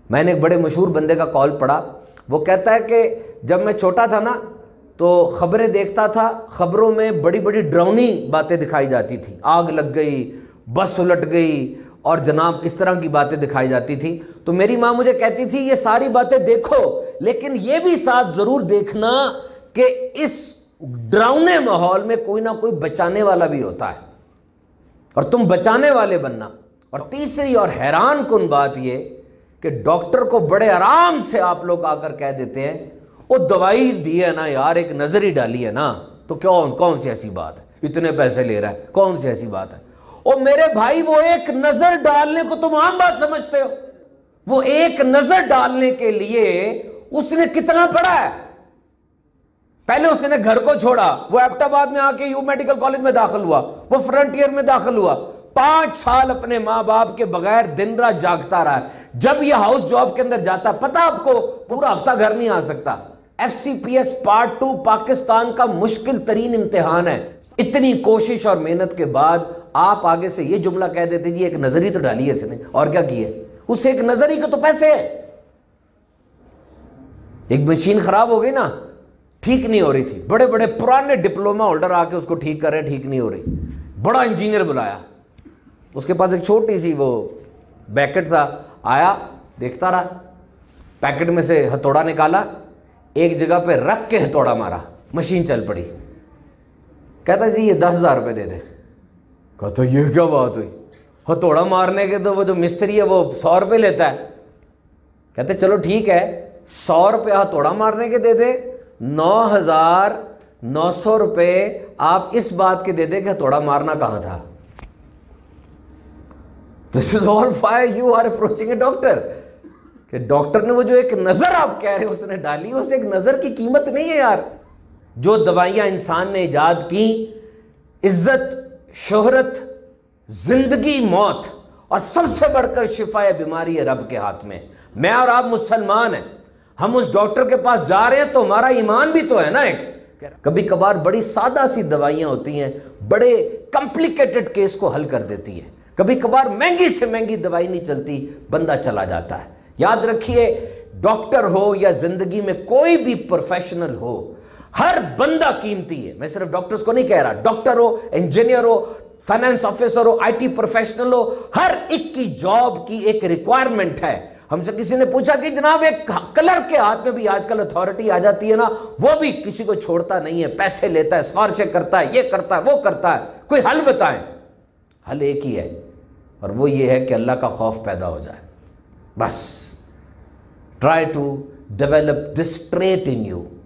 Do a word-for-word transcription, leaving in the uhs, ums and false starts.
میں نے ایک بڑے مشہور بندے کا کال پڑھا، وہ کہتا ہے کہ جب میں چھوٹا تھا نا تو خبریں دیکھتا تھا، خبروں میں بڑی بڑی ڈراؤنی باتیں دکھائی جاتی تھی، آگ لگ گئی، بس الٹ گئی، اور جناب اس طرح کی باتیں دکھائی جاتی تھی. تو میری ماں مجھے کہتی تھی یہ ساری باتیں دیکھو، لیکن یہ بھی ساتھ ضرور دیکھنا کہ اس ڈراؤنے ماحول میں کوئی نہ کوئی بچانے والا بھی ہوتا ہے اور تم بچانے والے بننا. اور تیسری اور حیران کن بات یہ کہ ڈاکٹر کو بڑے آرام سے آپ لوگ آ کر کہہ دیتے ہیں وہ دوائی دی ہے نا یار، ایک نظر ہی ڈالی ہے نا، تو کون کون سی ایسی بات ہے، اتنے پیسے لے رہا ہے، کون سی ایسی بات ہے. اور میرے بھائی وہ ایک نظر ڈالنے کو تم عام بات سمجھتے ہو، وہ ایک نظر ڈالنے کے لیے اس نے کتنا پڑھا ہے. پہلے اس نے گھر کو چھوڑا، وہ ایبٹ آباد میں آ کے یو میڈیکل کالج میں داخل ہوا، وہ فرنٹیئر میں داخل ہوا، پانچ سال اپنے ماں باپ کے بغیر دن رات جاگتا رہا. جب یہ ہاؤس جاب کے اندر جاتا، پتہ آپ کو پورا ہفتہ گھر نہیں آ سکتا. F C P S part two Pakistan کا مشکل ترین امتحان ہے. اتنی کوشش اور محنت کے بعد آپ آگے سے یہ جملہ کہہ دیتے جی ایک نظر ہی تو ڈالی ہے اس نے، اور کیا کی ہے، اس ایک نظر ہی کے تو پیسے ہے. ایک مشین خراب ہو گئی نا، ٹھیک نہیں ہو رہی تھی، بڑے بڑے پرانے ڈپلوما ہولڈر آ کے اس کو ٹھیک کر رہے ہیں، ٹھیک نہیں ہو رہی. بڑا انجینئر بلایا، اس کے پاس ایک چھوٹی سی وہ بیکٹ تھا، آیا دیکھتا رہا، پیکٹ میں سے ہتھوڑا نکالا، ایک جگہ پہ رکھ کے ہتھوڑا مارا، مشین چل پڑی. کہتا جی یہ دس ہزار روپے دے دے. کہتا یہ کیا بات ہوئی، ہتھوڑا مارنے کے تو وہ جو مستری ہے وہ سو روپے لیتا ہے. کہتے چلو ٹھیک ہے، سو روپے ہتھوڑا مارنے کے دے دے، نو ہزار نو سو روپے آپ اس بات کے دے دے کہ ہتھوڑا مارنا کہاں تھا. This is all why you are approaching a doctor. کہ ڈاکٹر نے وہ جو ایک نظر آپ کہہ رہے اس نے ڈالی، اس ایک نظر کی قیمت نہیں ہے یار. جو دوائیاں انسان نے ایجاد کی، عزت، شہرت، زندگی، موت، اور سب سے بڑھ کر شفا بیماری ہے رب کے ہاتھ میں. میں اور آپ مسلمان ہیں، ہم اس ڈاکٹر کے پاس جا رہے ہیں تو ہمارا ایمان بھی تو ہے نا ایک. کبھی کبھار بڑی سادہ سی دوائیاں ہوتی ہیں، بڑے کمپلیکیٹڈ کیس کو حل کر دیتی ہیں. کبھی کبھار مہنگی سے مہنگی دوائی نہیں چلتی، بندہ چلا جاتا ہے. یاد رکھیے، ڈاکٹر ہو یا زندگی میں کوئی بھی پروفیشنل ہو، ہر بندہ قیمتی ہے. میں صرف ڈاکٹرز کو نہیں کہہ رہا، ڈاکٹر ہو، انجینئر ہو، فائنانس آفیسر ہو، آئی ٹی پروفیشنل ہو، ہر ایک کی جاب کی ایک ریکوائرمنٹ ہے. ہم سے کسی نے پوچھا کہ جناب ایک کلر کے ہاتھ میں بھی آج کل اتھارٹی آ جاتی ہے نا، وہ بھی کسی کو چھوڑتا نہیں ہے، پیسے لیتا ہے، سفارشیں کرتا ہے، یہ کرتا ہے، وہ کرتا ہے. کوئی حل بتائیں. حل ایک ہی ہے، اور وہ یہ ہے کہ اللہ کا خوف پیدا ہو جائے. بس try to develop this trait in you.